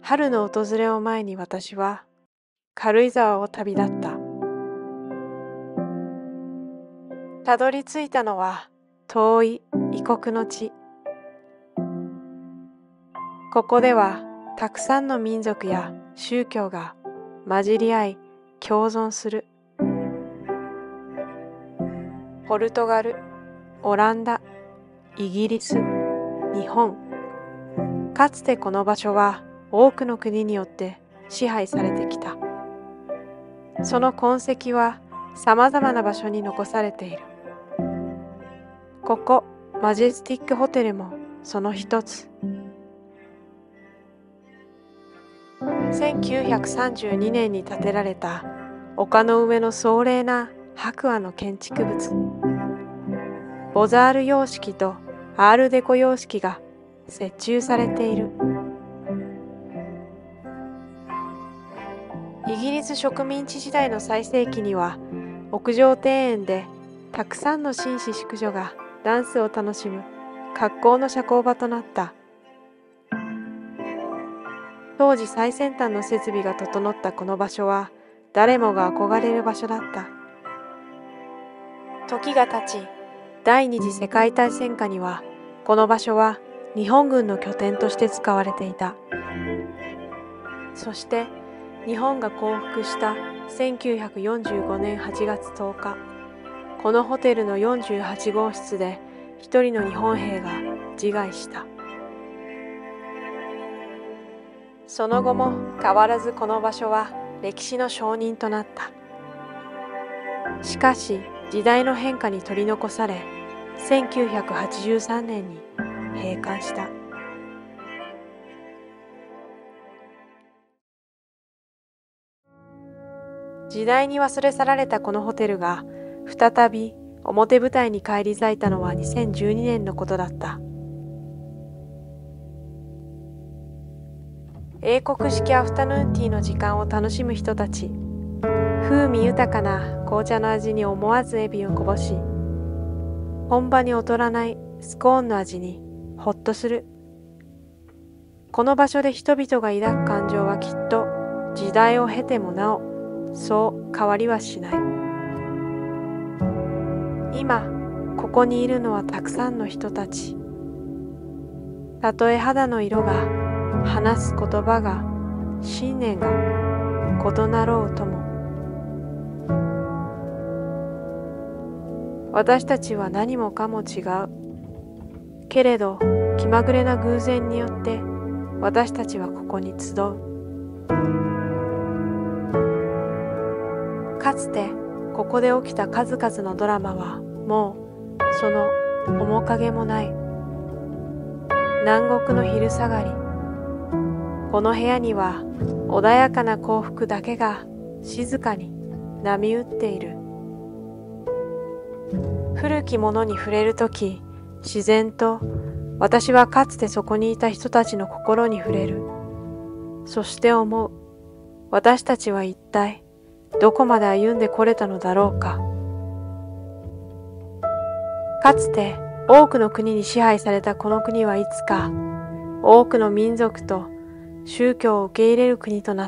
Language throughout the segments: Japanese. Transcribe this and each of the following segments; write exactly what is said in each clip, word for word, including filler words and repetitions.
春の訪れを前に私は軽井沢を旅立った。たどり着いたのは遠い異国の地。ここではたくさんの民族や宗教が混じり合い共存する。ポルトガル、オランダ、イギリス、日本。かつてこの場所は多くの国によって支配されてきた。その痕跡はさまざまな場所に残されている。ここマジェスティックホテルもその一つ。せんきゅうひゃくさんじゅうにねんに建てられた丘の上の壮麗な白亜の建築物。ボザール様式とアールデコ様式が折衷されている。イギリス植民地時代の最盛期には屋上庭園でたくさんの紳士淑女がダンスを楽しむ格好の社交場となった。当時最先端の設備が整ったこの場所は誰もが憧れる場所だった。時が経ち、第二次世界大戦下にはこの場所は日本軍の拠点として使われていた。そして日本が降伏したせんきゅうひゃくよんじゅうごねんはちがつとおか、このホテルのよんじゅうはちごうしつで一人の日本兵が自害した。その後も変わらずこの場所は歴史の証人となった。しかし時代の変化に取り残され、せんきゅうひゃくはちじゅうさんねんに閉館した。時代に忘れ去られたこのホテルが再び表舞台に返り咲いたのはにせんじゅうにねんのことだった。英国式アフタヌーンティーの時間を楽しむ人たち、風味豊かな紅茶の味に思わずエビをこぼし、本場に劣らないスコーンの味にほっとする。この場所で人々が抱く感情はきっと時代を経てもなおそう変わりはしない。今ここにいるのはたくさんの人たち。たとえ肌の色が、話す言葉が、信念が異なろうとも、私たちは何もかも違う。けれど気まぐれな偶然によって私たちはここに集う。かつてここで起きた数々のドラマはもうその面影もない。南国の昼下がり、この部屋には穏やかな幸福だけが静かに波打っている。古きものに触れるとき、自然と私はかつてそこにいた人たちの心に触れる。そして思う。私たちは一体どこまで歩んでこれたのだろうか。かつて多くの国に支配されたこの国はいつか多くの民族と宗教を受け入れる国となった。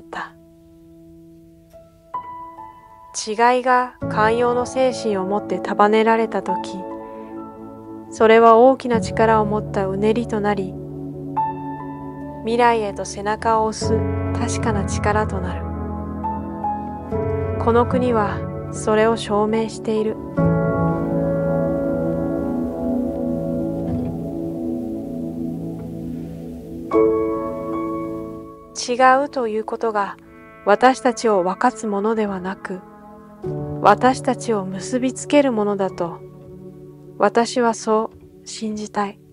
違いが寛容の精神を持って束ねられたとき、それは大きな力を持ったうねりとなり、未来へと背中を押す確かな力となる。この国はそれを証明している。違うということが私たちを分かつものではなく、私たちを結びつけるものだと私はそう信じたい。